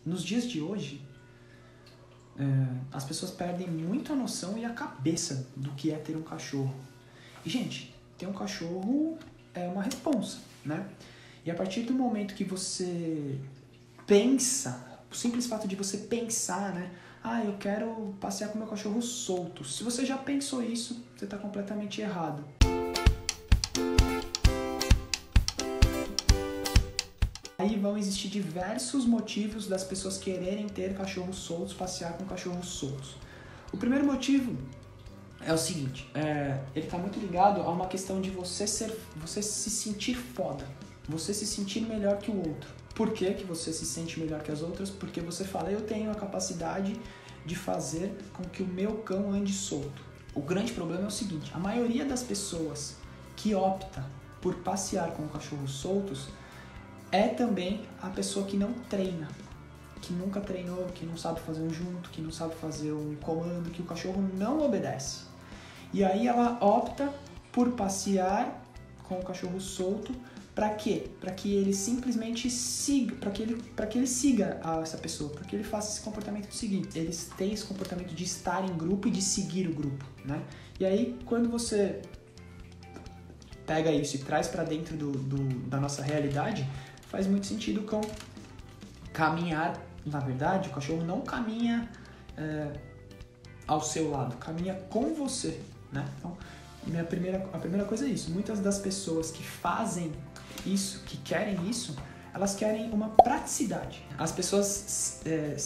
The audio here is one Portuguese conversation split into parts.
nos dias de hoje, as pessoas perdem muito a noção e a cabeça do que é ter um cachorro. E, gente, ter um cachorro é uma responsa, né? E a partir do momento que você pensa, o simples fato de você pensar, né? Eu quero passear com meu cachorro solto. Se você já pensou isso, você está completamente errado. Aí vão existir diversos motivos das pessoas quererem ter cachorros soltos, passear com cachorros soltos. O primeiro motivo é o seguinte, ele está muito ligado a uma questão de você se sentir foda, você se sentir melhor que o outro. Por que você se sente melhor que as outras? Porque você fala, eu tenho a capacidade de fazer com que o meu cão ande solto. O grande problema é o seguinte, a maioria das pessoas que opta por passear com cachorros soltos é também a pessoa que não treina, que nunca treinou, que não sabe fazer um junto, que não sabe fazer um comando, que o cachorro não obedece. E aí ela opta por passear com o cachorro solto. Para quê? Para que ele simplesmente siga, para que ele siga essa pessoa, para que ele faça esse comportamento seguinte. Eles têm esse comportamento de estar em grupo e de seguir o grupo, né? E aí, quando você pega isso e traz para dentro da nossa realidade, faz muito sentido com caminhar. Na verdade, o cachorro não caminha ao seu lado, caminha com você, né? Então, a primeira coisa é isso. Muitas das pessoas que fazem isso, que querem isso, elas querem uma praticidade. As pessoas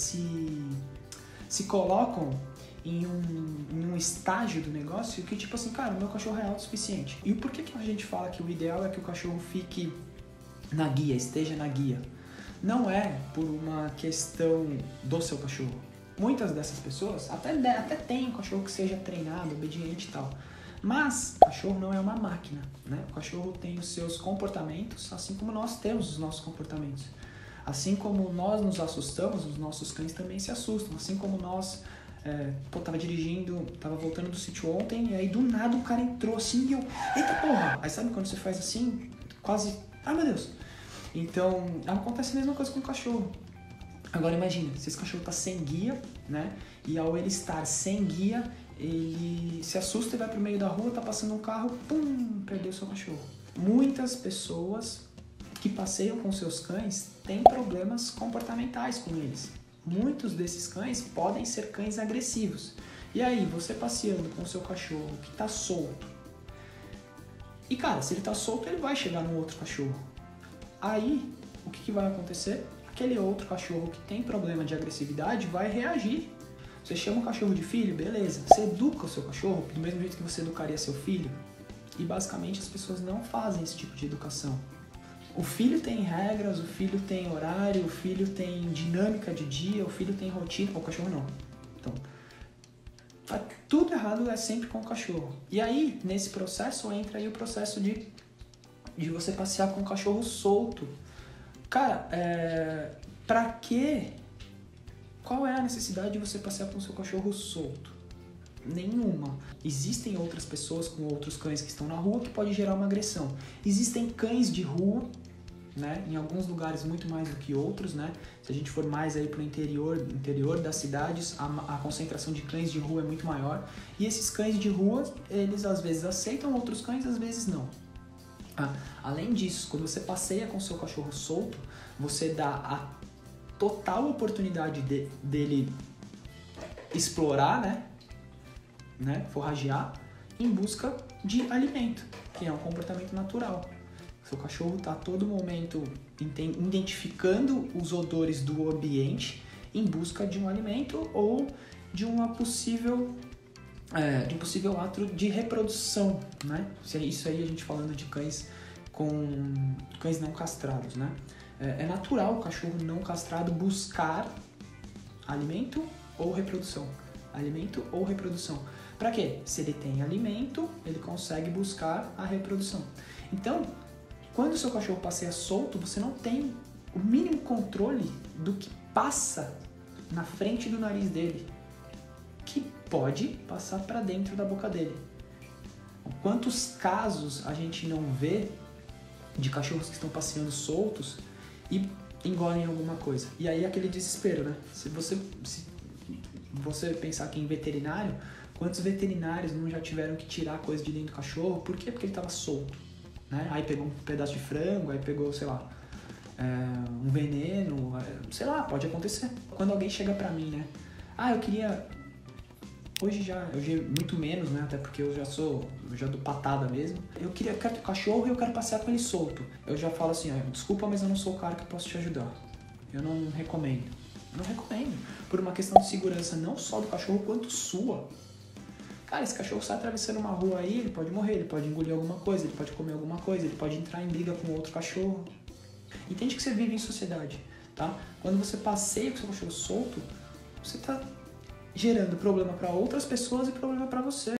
se colocam em um estágio do negócio que tipo assim, cara, o meu cachorro é autossuficiente. E por que a gente fala que o ideal é que o cachorro fique na guia, esteja na guia? Não é por uma questão do seu cachorro. Muitas dessas pessoas até têm um cachorro que seja treinado, obediente e tal. Mas o cachorro não é uma máquina, né? O cachorro tem os seus comportamentos, assim como nós temos os nossos comportamentos. Assim como nós nos assustamos, os nossos cães também se assustam. Assim como nós, tava dirigindo, tava voltando do sítio ontem, e aí do nada o cara entrou assim e eu, eita porra! Aí sabe quando você faz assim, quase, ai meu Deus! Então, acontece a mesma coisa com o cachorro. Agora imagina, se esse cachorro tá sem guia, né? E ao ele estar sem guia, ele se assusta e vai pro meio da rua, tá passando um carro, pum, perdeu seu cachorro. Muitas pessoas que passeiam com seus cães têm problemas comportamentais com eles. Muitos desses cães podem ser cães agressivos. E aí, você passeando com o seu cachorro que tá solto. E cara, se ele tá solto, ele vai chegar no outro cachorro. Aí, o que vai acontecer? Aquele outro cachorro que tem problema de agressividade vai reagir. Você chama o cachorro de filho, beleza. Você educa o seu cachorro do mesmo jeito que você educaria seu filho. E basicamente as pessoas não fazem esse tipo de educação. O filho tem regras, o filho tem horário, o filho tem dinâmica de dia, o filho tem rotina. O cachorro não. Então, tá tudo errado é sempre com o cachorro. E aí, nesse processo, entra aí o processo de você passear com o cachorro solto. Cara, pra quê? Qual é a necessidade de você passear com o seu cachorro solto? Nenhuma. Existem outras pessoas com outros cães que estão na rua que pode gerar uma agressão. Existem cães de rua, né? Em alguns lugares muito mais do que outros, né? Se a gente for mais aí pro interior das cidades, a concentração de cães de rua é muito maior. E esses cães de rua, eles às vezes aceitam outros cães, às vezes não. Além disso, quando você passeia com o seu cachorro solto, você dá a total oportunidade dele explorar, né, forragear, em busca de alimento, que é um comportamento natural. Seu cachorro está a todo momento identificando os odores do ambiente em busca de um alimento ou de um possível ato de reprodução, né? Isso aí a gente falando de cães não castrados, né? É natural o cachorro não castrado buscar alimento ou reprodução. Alimento ou reprodução. Para quê? Se ele tem alimento, ele consegue buscar a reprodução. Então, quando o seu cachorro passeia solto, você não tem o mínimo controle do que passa na frente do nariz dele, que pode passar para dentro da boca dele. Quantos casos a gente não vê de cachorros que estão passeando soltos e engolem alguma coisa. E aí aquele desespero, né? Se você pensar aqui em veterinário, quantos veterinários não já tiveram que tirar coisa de dentro do cachorro? Por quê? Porque ele estava solto, né? Aí pegou um pedaço de frango, aí pegou, sei lá, um veneno, sei lá, pode acontecer. Quando alguém chega pra mim, né? Eu queria... Hoje muito menos, né? Até porque eu já dou patada mesmo. Eu quero ter cachorro e eu quero passear com ele solto. Eu já falo assim, desculpa, mas eu não sou o cara que posso te ajudar. Eu não recomendo. Não recomendo. Por uma questão de segurança não só do cachorro, quanto sua. Cara, esse cachorro sai atravessando uma rua aí, ele pode morrer, ele pode engolir alguma coisa, ele pode comer alguma coisa, ele pode entrar em briga com outro cachorro. Entende que você vive em sociedade, tá? Quando você passeia com seu cachorro solto, você tá gerando problema para outras pessoas e problema para você.